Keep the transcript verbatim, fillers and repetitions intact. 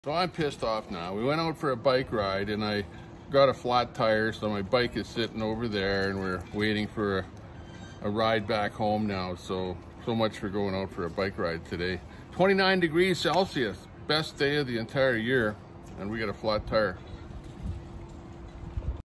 So I'm pissed off now. We went out for a bike ride and I got a flat tire, so my bike is sitting over there and we're waiting for a, a ride back home now. So, so much for going out for a bike ride today. twenty-nine degrees Celsius, best day of the entire year, and we got a flat tire.